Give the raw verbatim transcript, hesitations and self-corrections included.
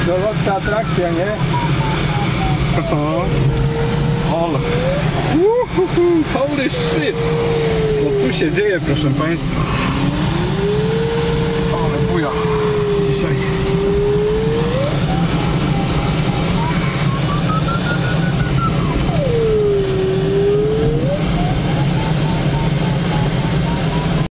Dolotka atrakcja, nie? Ole. Holy shit! Co tu się dzieje, proszę Państwa? Ale buja dzisiaj.